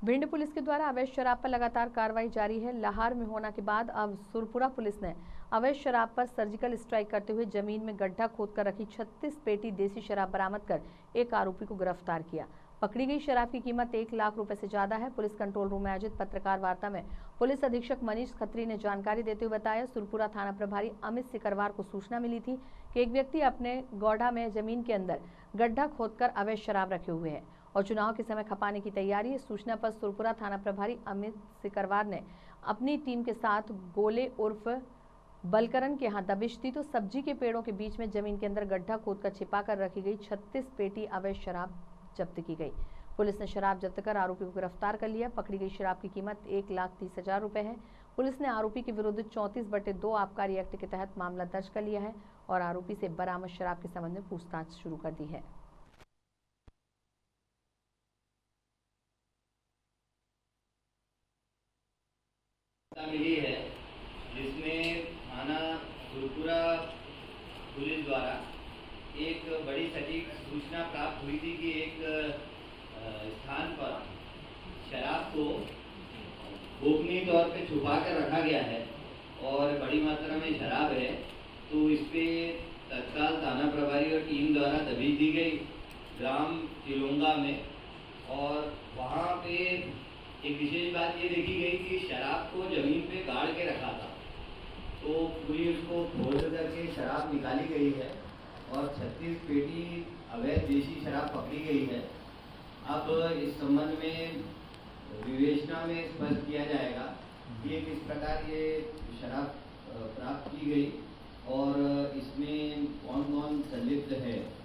Bhind police के द्वारा अवैध शराब पर लगातार कार्रवाई जारी है। लाहौर में होने के बाद अब सुरपुरा पुलिस ने अवैध शराब पर सर्जिकल स्ट्राइक करते हुए जमीन में गड्ढा खोदकर रखी 36 पेटी देसी शराब बरामद कर एक आरोपी को गिरफ्तार किया। पकड़ी गई शराब की कीमत 1 लाख रुपए से ज्यादा है। पुलिस कंट्रोल रूम में आयोजित पत्रकार वार्ता में पुलिस अधीक्षक मनीष खत्री ने जानकारी देते हुए बताया, सुरपुरा थाना प्रभारी अमित सिकरवार को सूचना मिली थी कि एक व्यक्ति अपने गौढ़ा में जमीन के अंदर गड्ढा खोदकर अवैध शराब रखे हुए है और चुनाव के समय खपाने की तैयारी है। सूचना पर सुरपुरा थाना प्रभारी अमित सिकरवार ने अपनी टीम के साथ गोले उर्फ बलकरन के यहाँ दबिश दी तो सब्जी के पेड़ों के बीच में जमीन के अंदर गड्ढा खोदकर छिपाकर रखी गई 36 पेटी अवैध शराब जब्त की गई। पुलिस ने शराब जब्त कर आरोपी को गिरफ्तार कर लिया। पकड़ी गई शराब की कीमत 1,30,000 रुपए है। पुलिस ने आरोपी के विरुद्ध 34/2 आबकारी एक्ट के तहत मामला दर्ज कर लिया है और आरोपी से बरामद शराब के संबंध में पूछताछ शुरू कर दी है। मिली है जिसमें थाना सुरपुरा पुलिस द्वारा एक बड़ी सटीक सूचना प्राप्त हुई थी कि एक स्थान पर शराब को गोपनीय तौर पे छुपा कर रखा गया है और बड़ी मात्रा में शराब है। तो इस पे तत्काल थाना प्रभारी और टीम द्वारा दबिश दी गई ग्राम चिलोंगा में और वहाँ पे एक विशेष बात ये देखी गई कि शराब को जमीन पे गाड़ के रखा था। तो पूरी उसको खोद करके शराब निकाली गई है और 36 पेटी अवैध देसी शराब पकड़ी गई है। अब इस संबंध में विवेचना में स्पष्ट किया जाएगा कि किस प्रकार ये शराब प्राप्त की गई और इसमें कौन कौन संलिप्त है।